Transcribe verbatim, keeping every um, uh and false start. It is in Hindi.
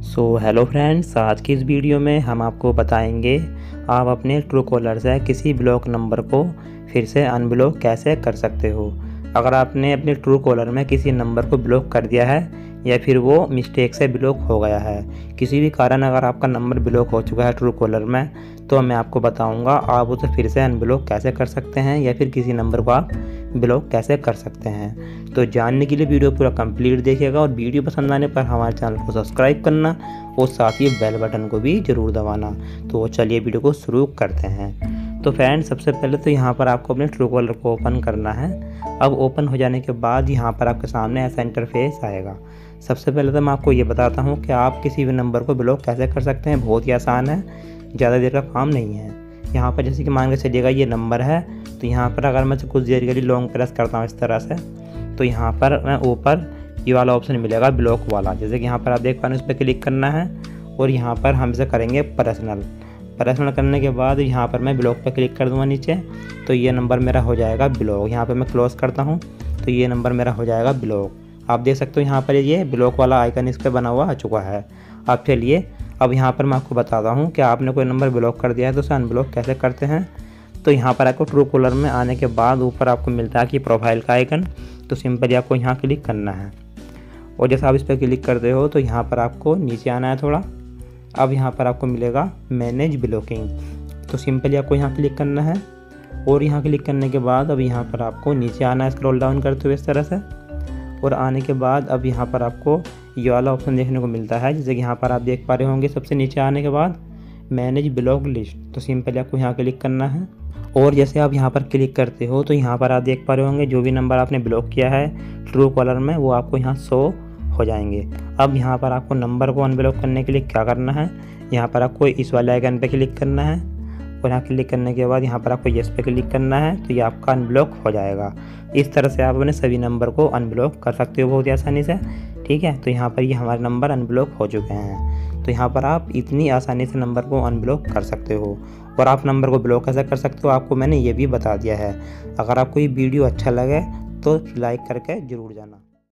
सो हेलो फ्रेंड्स, आज की इस वीडियो में हम आपको बताएंगे आप अपने ट्रू कॉलर से किसी ब्लॉक नंबर को फिर से अनब्लॉक कैसे कर सकते हो। अगर आपने अपने ट्रू कॉलर में किसी नंबर को ब्लॉक कर दिया है या फिर वो मिस्टेक से ब्लॉक हो गया है, किसी भी कारण अगर आपका नंबर ब्लॉक हो चुका है ट्रू कॉलर में, तो मैं आपको बताऊंगा आप उसे फिर से अनब्लॉक कैसे कर सकते हैं या फिर किसी नंबर को आप ब्लॉक कैसे कर सकते हैं। तो जानने के लिए वीडियो पूरा कंप्लीट देखिएगा और वीडियो पसंद आने पर हमारे चैनल को सब्सक्राइब करना और साथ ही बेल बटन को भी ज़रूर दबाना। तो चलिए वीडियो को शुरू करते हैं। तो फ्रेंड, सबसे पहले तो यहाँ पर आपको अपने ट्रू कॉलर को ओपन करना है। अब ओपन हो जाने के बाद यहाँ पर आपके सामने ऐसा इंटरफेस आएगा। सबसे पहले तो मैं आपको ये बताता हूँ कि आप किसी भी नंबर को ब्लॉक कैसे कर सकते हैं। बहुत ही आसान है, ज़्यादा देर का काम नहीं है। यहाँ पर जैसे कि मान के चलिएगा ये नंबर है, तो यहाँ पर अगर मैं कुछ देर के लिए लॉन्ग प्रेस करता हूँ इस तरह से, तो यहाँ पर मैं ऊपर ये वाला ऑप्शन मिलेगा ब्लॉक वाला। जैसे कि यहाँ पर आप देख पा रहे हैं, उस पर क्लिक करना है और यहाँ पर हम इसे करेंगे पर्सनल। पर्सनल करने के बाद यहाँ पर मैं ब्लॉक पर क्लिक कर दूँगा नीचे, तो ये नंबर मेरा हो जाएगा ब्लॉक। यहाँ पर मैं क्लोज़ करता हूँ तो ये नंबर मेरा हो जाएगा ब्लॉक। आप देख सकते हो यहाँ पर ये ब्लॉक वाला आइकन इस पर बना हुआ आ चुका है। अब चलिए अब यहाँ पर मैं आपको बताता हूँ कि आपने कोई नंबर ब्लॉक कर दिया है तो उसे अनब्लॉक कैसे करते हैं। तो यहाँ पर आपको ट्रू कॉलर में आने के बाद ऊपर आपको मिलता है कि प्रोफाइल का आइकन, तो सिंपली आपको यहाँ क्लिक करना है और जैसे आप इस पर क्लिक करते हो तो यहाँ पर आपको नीचे आना है थोड़ा। अब यहाँ पर आपको मिलेगा मैनेज ब्लॉकिंग, तो सिंपली आपको यहाँ क्लिक करना है और यहाँ क्लिक करने के बाद अब यहाँ पर आपको नीचे आना है स्क्रॉल डाउन करते हुए इस तरह से। और आने के बाद अब यहाँ पर आपको ये वाला ऑप्शन देखने को मिलता है, जैसे कि यहाँ पर आप देख पा रहे होंगे सबसे नीचे आने के बाद मैनेज ब्लॉक लिस्ट, तो सिंपली आपको यहाँ क्लिक करना है। और जैसे आप यहाँ पर क्लिक करते हो तो यहाँ पर आप देख पा रहे होंगे जो भी नंबर आपने ब्लॉक किया है ट्रू कॉलर में वो आपको यहाँ शो हो जाएंगे। अब यहाँ पर आपको नंबर को अनब्लॉक करने के लिए क्या करना है, यहाँ पर आपको इस वाले आइकन पे क्लिक करना है और यहाँ क्लिक करने के बाद यहाँ पर आपको येस पे क्लिक करना है, तो ये आपका अनब्लॉक हो जाएगा। इस तरह से आप अपने सभी नंबर को अनब्लॉक कर सकते हो बहुत ही आसानी से। ठीक है, तो यहाँ पर ये हमारे नंबर अनब्लॉक हो चुके हैं। तो यहाँ पर आप इतनी आसानी से नंबर को अनब्लॉक कर सकते हो। और आप नंबर को ब्लॉक कैसे कर सकते हो आपको मैंने ये भी बता दिया है। अगर आपको ये वीडियो अच्छा लगे तो लाइक करके ज़रूर जाना।